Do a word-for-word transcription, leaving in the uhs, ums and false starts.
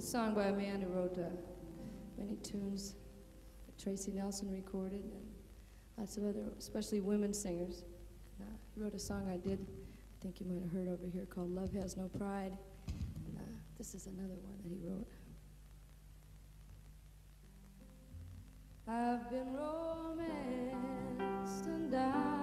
song by a man who wrote uh, many tunes that Tracy Nelson recorded, and lots of other, especially women singers. And, uh, he wrote a song I did, I think you might have heard over here, called Love Has No Pride. And, uh, this is another one that he wrote. I've been romanced and died